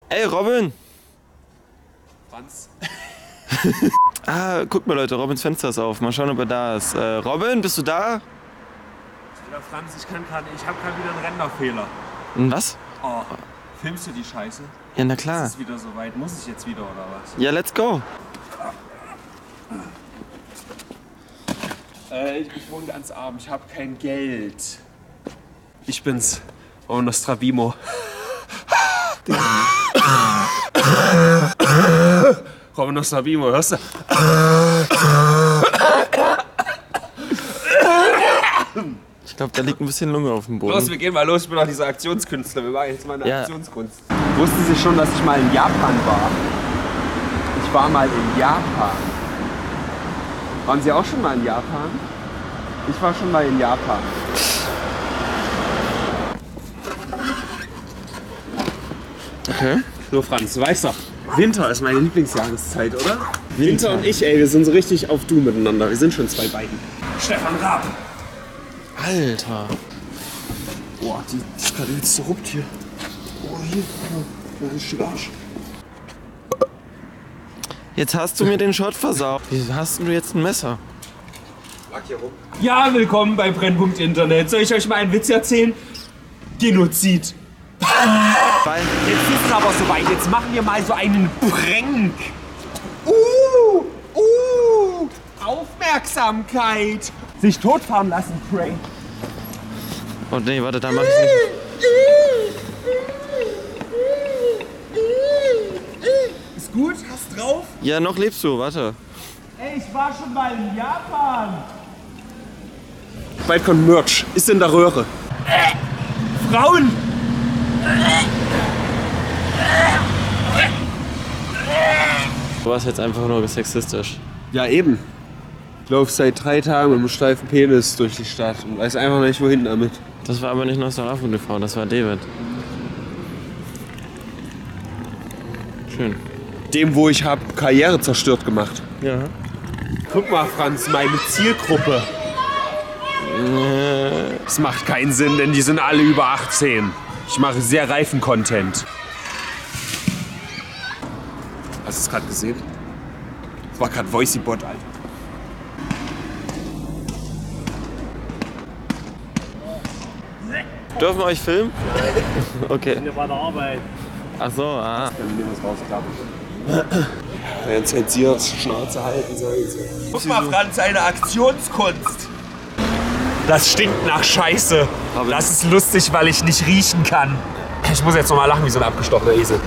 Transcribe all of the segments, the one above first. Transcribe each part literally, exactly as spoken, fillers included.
Ey, Robin! Franz? Ah, guck mal Leute, Robins Fenster ist auf. Mal schauen, ob er da ist. Äh, Robin, bist du da? Ja, Franz, ich kann gerade, ich habe gerade wieder einen Renderfehler. Ein was? Oh, filmst du die Scheiße? Ja, na klar. Ist es wieder soweit? Muss ich jetzt wieder oder was? Ja, let's go. Äh, ich, ich wohne ganz arm, ich habe kein Geld. Ich bin's, oh Nostravimo. Robin Nostravimo, hörst du? Ich glaube, da liegt ein bisschen Lunge auf dem Boden. Los, wir gehen mal los, ich bin doch dieser Aktionskünstler, wir machen jetzt mal eine Ja. Aktionskunst. Wussten Sie schon, dass ich mal in Japan war? Ich war mal in Japan. Waren Sie auch schon mal in Japan? Ich war schon mal in Japan. Okay. So Franz, du weißt doch, Winter ist meine Lieblingsjahreszeit, oder? Winter und ich, ey, wir sind so richtig auf Du miteinander. Wir sind schon zwei Beiden. Stefan Raab. Alter. Boah, die, die ist gerade jetzt zerruppt hier. Oh, hier. Oh, das ist Arsch. Jetzt hast du mir den Shot versaut. Wieso hast du jetzt ein Messer? Lag hier rum. Ja, willkommen bei Brennpunkt Internet. Soll ich euch mal einen Witz erzählen? Genozid. Weil Jetzt ist es aber soweit. Jetzt machen wir mal so einen Prank. Uh, uh, Aufmerksamkeit. Sich totfahren lassen, Prank. Oh nee, warte, da mach ich's nicht. Ist gut? Hast drauf? Ja, noch lebst du, warte. Ey, ich war schon mal in Japan. Bald kommt Merch. Ist in der Röhre. Äh, Frauen! Du warst jetzt einfach nur sexistisch. Ja, eben. Ich laufe seit drei Tagen mit einem steifen Penis durch die Stadt und weiß einfach nicht, wohin damit. Das war aber nicht Nostravimo T V, das war David. Schön. Dem, wo ich hab Karriere zerstört gemacht. Ja. Guck mal, Franz, meine Zielgruppe. Das macht keinen Sinn, denn die sind alle über achtzehn. Ich mache sehr reifen Content. Hast du es gerade gesehen? Das war gerade VoicyBot, Alter. Dürfen wir euch filmen? Okay. Wir bei der Arbeit. Ach so, ah. Dann nehmen wir es rausklappen. Ja, zensiert, Schnauze halten, so. Guck mal, Franz, eine Aktionskunst. Das stinkt nach Scheiße. Aber Das ist lustig, weil ich nicht riechen kann. Ich muss jetzt noch mal lachen wie so ein abgestochener Esel.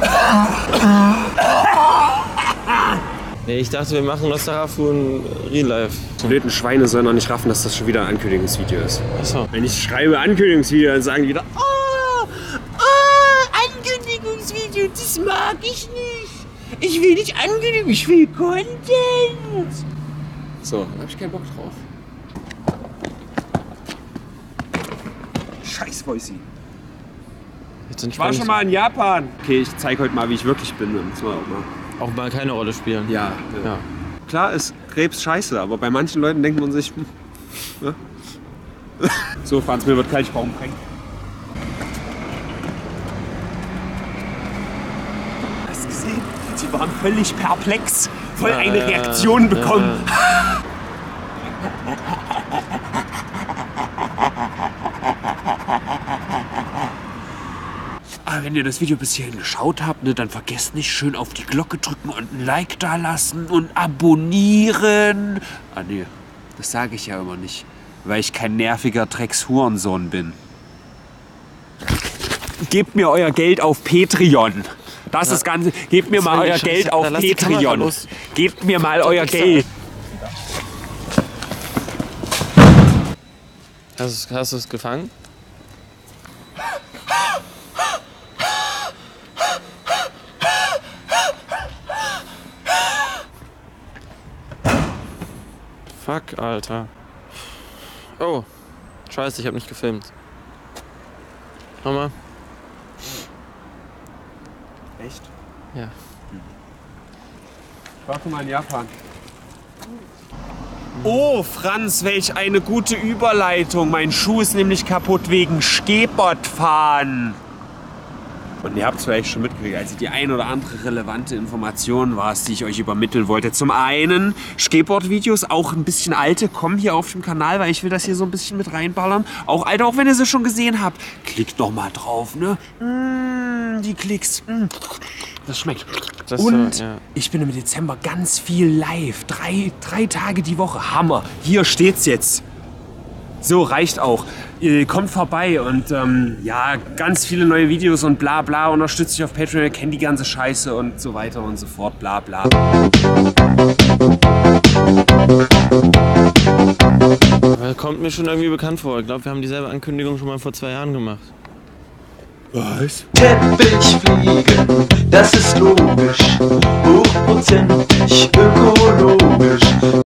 Nee, ich dachte, wir machen Nostravimo in Real Life. Die blöden Schweine sollen noch nicht raffen, dass das schon wieder ein Ankündigungsvideo ist. Achso. Wenn ich schreibe Ankündigungsvideo, dann sagen die wieder, oh, oh, Ankündigungsvideo, das mag ich nicht. Ich will nicht ankündigen, ich will Content. So, da hab ich keinen Bock drauf. Scheiß Voicy. Jetzt Ich war schon mal in Japan. Okay, ich zeig heute mal, wie ich wirklich bin. Dann müssen wir auch mal. Auch mal keine Rolle spielen. Ja, ja. Ja. Klar ist Krebs scheiße, aber bei manchen Leuten denkt man sich, hm, ne? So, Franz, mir wird kalt, ich brauche einen Prank. Hast du gesehen? Sie waren völlig perplex, voll eine Äh, Reaktion bekommen. Aber wenn ihr das Video bis hierhin geschaut habt, ne, dann vergesst nicht, schön auf die Glocke drücken und ein Like da lassen und abonnieren. Ah nee, das sage ich ja immer nicht, weil ich kein nerviger Drecks-Hurensohn bin. Gebt mir euer Geld auf Patreon. Das ist das Ganze. Gebt mir mal euer Geld auf Patreon. Gebt mir mal euer Geld. Hast, hast du es gefangen? Fuck, Alter. Oh, scheiße, ich hab nicht gefilmt. Nochmal. Echt? Ja. Ich war schon mal in Japan. Oh, Franz, welch eine gute Überleitung. Mein Schuh ist nämlich kaputt wegen Skateboardfahren. Und ihr habt es vielleicht schon mitgekriegt, also die ein oder andere relevante Information war es, die ich euch übermitteln wollte. Zum einen Skateboard-Videos, auch ein bisschen alte, kommen hier auf dem Kanal, weil ich will das hier so ein bisschen mit reinballern. Auch alte, auch wenn ihr sie schon gesehen habt. Klickt doch mal drauf, ne? Mmh, die Klicks. Mmh. Das schmeckt. Das Und so, ja. ich bin im Dezember ganz viel live. Drei, drei Tage die Woche. Hammer. Hier steht's jetzt. So, reicht auch. Ihr kommt vorbei und ähm, ja, ganz viele neue Videos und bla bla. Unterstützt euch auf Patreon, kennt die ganze Scheiße und so weiter und so fort. Bla bla. Das kommt mir schon irgendwie bekannt vor. Ich glaube, wir haben dieselbe Ankündigung schon mal vor zwei Jahren gemacht. Was? Teppich fliegen, das ist logisch, hochprozentig ökologisch.